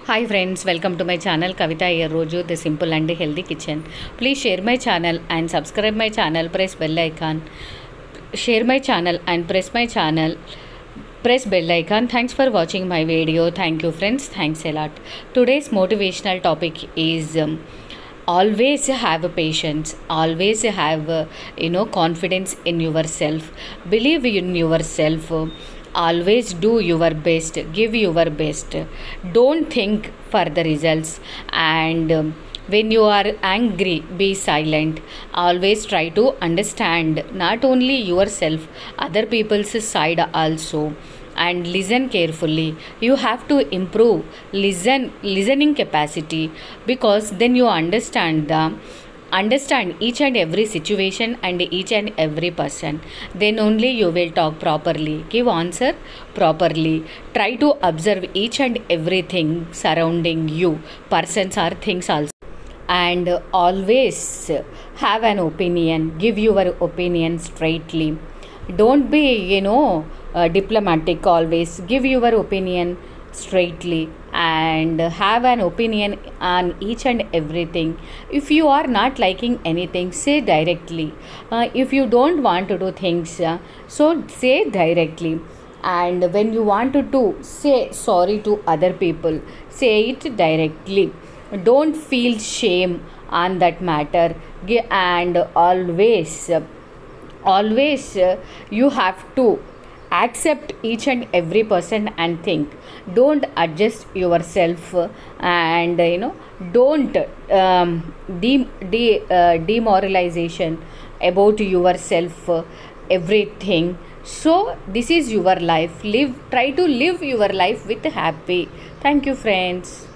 Hi friends, welcome to my channel Kavita here Roju, the simple and healthy kitchen. Please share my channel and subscribe my channel, press bell icon. Share my channel and press bell icon. Thanks for watching my video. Thank you friends, thanks a lot. Today's motivational topic is always have patience, always have confidence in yourself, believe in yourself, always do your best, give your best, don't think for the results, and when you are angry be silent. Always try to understand not only yourself, other people's side also, and listen carefully. You have to improve listening capacity, because then you understand each and every situation and each and every person. Then only you will talk properly, give answer properly. Try to observe each and everything surrounding you, persons or things also, and always have an opinion, give your opinion straightly. Don't be diplomatic. Always give your opinion straightly and have an opinion on each and everything. If you are not liking anything, say directly. If you don't want to do things, so say directly. And when you want to do, say sorry to other people, say it directly. Don't feel shame on that matter. And always you have to accept each and every person and think. Don't adjust yourself, and don't demoralization about yourself, everything. So this is your life. Try to live your life with happy. Thank you friends.